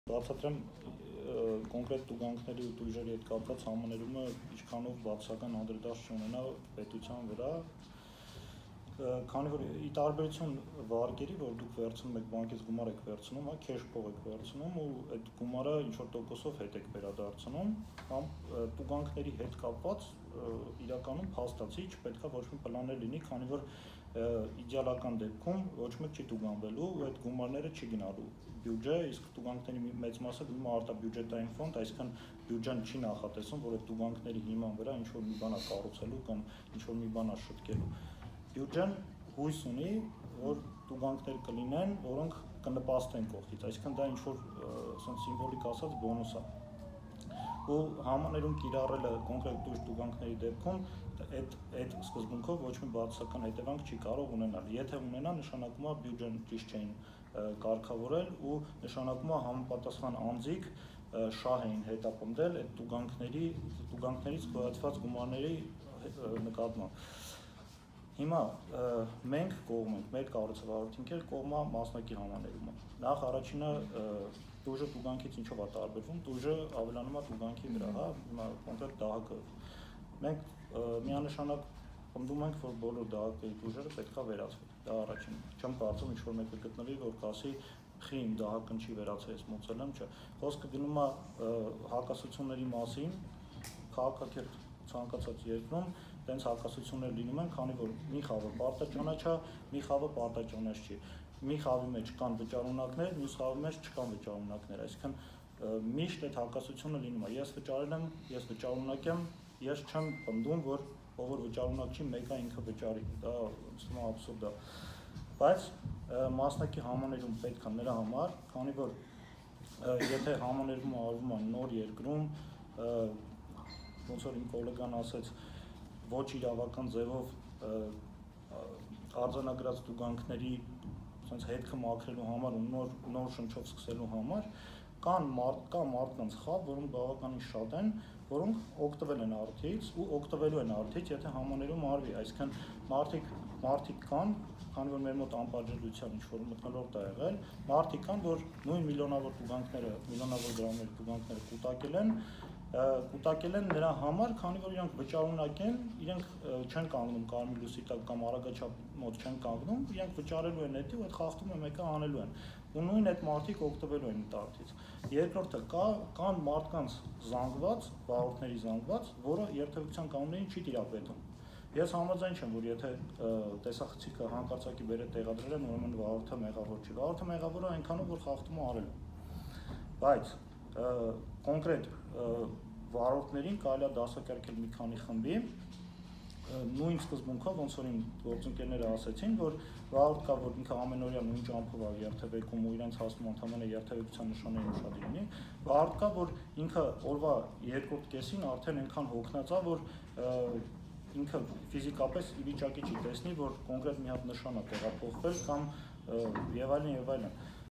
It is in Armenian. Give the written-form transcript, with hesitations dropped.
բացատրեմ կոնկրետ տուգանքների ու տույժերի հետ կապված համաներումը ինչքանով բացական անդրադարձ չունենա պետության վրա, քանի որ ի տարբերություն վարկերի, որ դուք վերցնում եք բանկից գումար եք վերցնում, հա, քեշ փող եք վերցնում ու այդ գումարը ինչ որ տոկոսով հետ եք վերադարձնում, կամ տուգանքների հետ կապված իրականում փաստացի չպետք է ոչ մի պլաններ լինի, քանի որ իդեալական դեպքում ոչ մեկ չի տուգանվելու ու այդ գումարները չի գնալու բյուջե, իսկ տուգանքների մեծ մասը գնում է արտաբյուջետային ֆոնդ, այսինքն բյուջեն չի նախատեսում, որ այդ տուգանքների հիման վրա ինչ որ մի բան է կառուցելու կամ ինչ որ մի բան է շտկելու։ Բյուջեն հույս ունի, որ տուգանքներ կլինեն, որոնք կնպաստեն կողքից, այսինքն դա ինչ որ սիմվոլիկ ասած բոնուս է։ Ու համաներում կիրառելը կոնկրետ տույժ տուգանքների դեպքում այդ սկզբունքով ոչ մի բացասական հետևանք չի կարող ունենալ։ Եթե ունենա, նշանակում է բյուջեն ճիշտ չէին կարգավորել ու նշանակում է համապատասխան անձիկ շահ էին հետապնդել այդ տուգանքներից գոյացված գումարների նկատմամբ։ Հիմա մենք կողմ ենք, մեր կառուցվածքեր կողմը մասնակի համաներումը։ Նախ առաջինը տույժը տուգանքից ինչով է տարբերվում, տույժը ավելանում է տուգանքի վրա, հա, հիմա կոնկրետ դահակը։ Մենք միանշանակ պնդում ենք, որ բոլոր դահակների տույժերը պետք է վերացվի։ Դա առաջինը։ Չեմ կարծում ինչ-որ մեկը գտնվի, որ կասի խի իմ դահակն չի վերացել, մոծել եմ, չէ։ Խոսքը գնում է հակասությունների մասին, քաղաքակիրթ ցանկացած երկրում տենց հակասություններ լինում են, քանի որ մի խավը պարտաճանաչ է, մի խավը պարտաճանաչ չի։ Մի խավի մեջ կան վճարունակներ, մյուս խավի մեջ չկան վճարունակներ, այսինքն միշտ այդ հակասությունը լինում է։ Ես վճարել եմ, ես վճարունակ եմ, ես չեմ պնդում, որ ով որ վճարունակ չի, մեկը ինքը վճարի, դա աբսուրդ է։ Բայց մասնակի համաներում պետք է նրա համար, քանի որ եթե համաներումը արվում է նոր երկրում, ոնց որ իմ գոլեգան ասեց, ոչ իրավական ձևով արձանագրած տուգանքների հետքը մաքրելու համար ու նոր շնչով սկսելու համար կա մարդկանց խավ, որոնք բավականին շատ են, որոնք օգտվել են արդից ու օգտվելու են արդից, եթե համաներում արվի, այսինքն մարդիկ կան, քանի որ մեր մոտ անպատժելիության ինչ-որ մթնոլորտ է եղել, մարդիկ կան, որ նույն միլիոնավոր տուգանքները, միլիոնավոր դրամների տուգանքները կուտակել են նրա համար, քանի որ իրանք վճարունակ են, իրենք չեն կանգնում կարմիր լույսի տակ կամ արագաչափ մոտ չեն կանգնում, իրենք վճարելու են հետի ու այդ խախտումը մեկը անելու են։ Ու նույն այդ մարդիկ օգտվելու են այդ արդից։ Երկրորդը կան մարդկանց զանգված, վարորդների զանգված, որը երթևեկության կանոններին չի տիրապետում։ Ես համաձայն չեմ, որ եթե տեսախցիկը հանկարծակի բերե տեղադրել են, ուրեմն վարորդը մեղավոր չի։ Վարորդը մեղավոր է այնքանով, որ խախտումը արել է։ Բայց կոնկրետ վարորդներին կարելի է դասակարգել մի քանի խմբի, նույն սկզբունքով, ոնց որ իմ գործընկերները ասեցին, որ վարորդ կա, որ ինքը ամենօրյա նույն ճամփով է երթևեկում ու իրենց հասնում ընդհանրապես երթևեկության նշաններին ուշադիր լինի, վարորդ կա, որ ինքը օրվա երկրորդ կեսին արդեն այնքան հոգնած է, որ ինքը ֆիզիկապես ի վիճակի չի տեսնի, որ կոնկրետ մի հատ նշան է տեղափոխվել կամ եւ այլն եւ այլն։